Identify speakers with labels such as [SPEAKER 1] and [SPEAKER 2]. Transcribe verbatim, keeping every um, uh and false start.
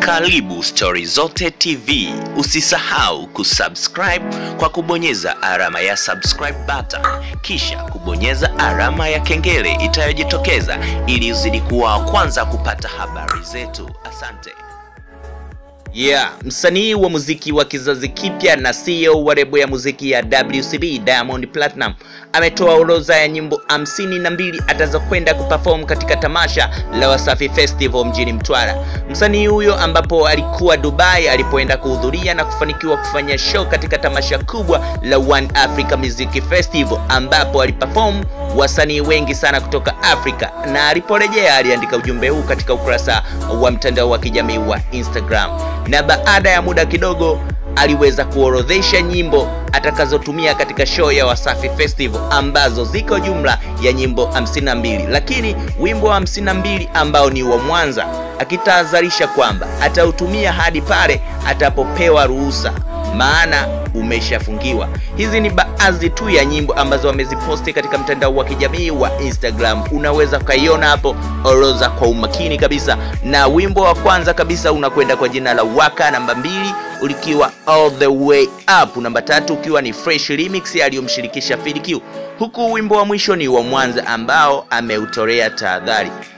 [SPEAKER 1] Karibu Story Zote T V. Usisahau kusubscribe kwa kubonyeza alama ya subscribe button, kisha kubonyeza alama ya kengele itayojitokeza ili uzidi kuwa wa kwanza kupata habari zetu. Asante. Yeah, msanii wa muziki wa kizazi kipya na C E O wa lebo ya muziki ya W C B Diamond Platinum ametoa orodha ya nyimbo hamsini na mbili atazokwenda kuperform katika tamasha la Wasafi Festival mjini Mtwara. Msanii huyo ambapo alikuwa Dubai alipoenda kuhudhuria na kufanikiwa kufanya show katika tamasha kubwa la One Africa Music Festival ambapo aliperform wasanii wengi sana kutoka Afrika, na aliporejea aliandika ujumbe huu katika ukurasa wa mtandao wa kijamii wa Instagram. Na baada ya muda kidogo aliweza kuorodhesha nyimbo atakazotumia katika show ya Wasafi Festival ambazo ziko jumla ya nyimbo hamsini na mbili, lakini wimbo wa hamsini na mbili ambao ni wa Mwanza akitahadharisha kwamba atautumia hadi pale atapopewa ruhusa, maana umeshafungiwa. Hizi ni baadhi tu ya nyimbo ambazo wameziposti katika mtandao wa kijamii wa Instagram. Unaweza kaiona hapo orodha kwa umakini kabisa, na wimbo wa kwanza kabisa unakwenda kwa jina la Waka, namba mbili ulikiwa All the Way Up, namba tatu ukiwa ni Fresh Remix aliyomshirikisha Fid Q, huku wimbo wa mwisho ni wa Mwanza ambao ameutolea tahadhari.